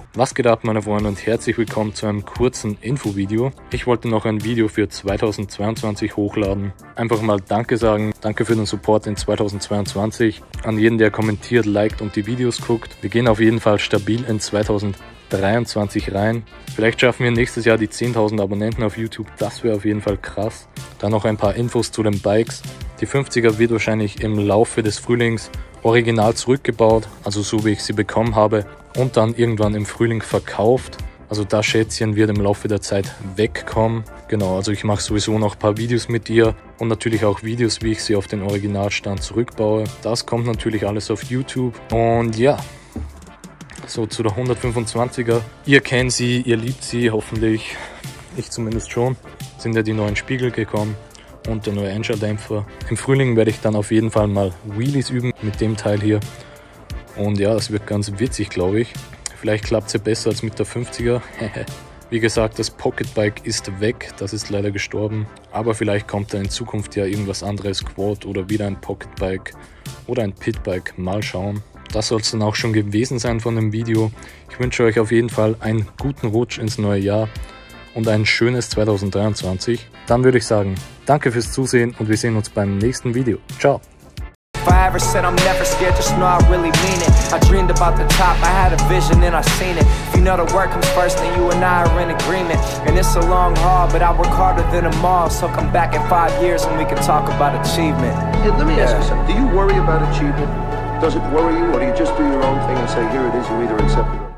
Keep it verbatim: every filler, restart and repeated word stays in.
Was geht ab, meine Freunde, und herzlich willkommen zu einem kurzen Infovideo. Ich wollte noch ein Video für zweitausendzweiundzwanzig hochladen. Einfach mal Danke sagen. Danke für den Support in zweitausendzweiundzwanzig. An jeden, der kommentiert, liked und die Videos guckt. Wir gehen auf jeden Fall stabil in zweitausenddreiundzwanzig rein. Vielleicht schaffen wir nächstes Jahr die zehntausend Abonnenten auf YouTube. Das wäre auf jeden Fall krass. Dann noch ein paar Infos zu den Bikes. Die fünfziger wird wahrscheinlich im Laufe des Frühlings original zurückgebaut, also so wie ich sie bekommen habe, und dann irgendwann im Frühling verkauft. Also das Schätzchen wird im Laufe der Zeit wegkommen. Genau, also ich mache sowieso noch ein paar Videos mit ihr und natürlich auch Videos, wie ich sie auf den Originalstand zurückbaue. Das kommt natürlich alles auf YouTube. Und ja, so zu der hundertfünfundzwanziger. Ihr kennt sie, ihr liebt sie hoffentlich. Ich zumindest schon. Sind ja die neuen Spiegel gekommen und der neue Einscheldämpfer. Im Frühling werde ich dann auf jeden Fall mal Wheelies üben mit dem Teil hier. Und ja, das wird ganz witzig, glaube ich. Vielleicht klappt es ja besser als mit der fünfziger. Wie gesagt, das Pocketbike ist weg, das ist leider gestorben. Aber vielleicht kommt da in Zukunft ja irgendwas anderes, Quad oder wieder ein Pocketbike oder ein Pitbike. Mal schauen. Das soll es dann auch schon gewesen sein von dem Video. Ich wünsche euch auf jeden Fall einen guten Rutsch ins neue Jahr und ein schönes zweitausenddreiundzwanzig. Dann würde ich sagen, danke fürs Zusehen und wir sehen uns beim nächsten Video. Ciao! If I ever said I'm never scared, just know I really mean it. I dreamed about the top, I had a vision and I seen it. If you know the work comes first, then you and I are in agreement. And it's a long haul, but I work harder than them all. So come back in five years and we can talk about achievement. Hey, let me Yeah. ask you something. Do you worry about achievement? Does it worry you, or do you just do your own thing and say, here it is, you either accept it or